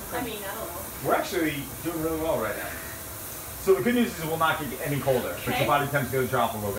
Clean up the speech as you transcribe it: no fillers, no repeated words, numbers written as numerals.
I mean, I don't know. We're actually doing really well right now. So the good news is it will not get any colder, but your body temp's going to drop a little bit.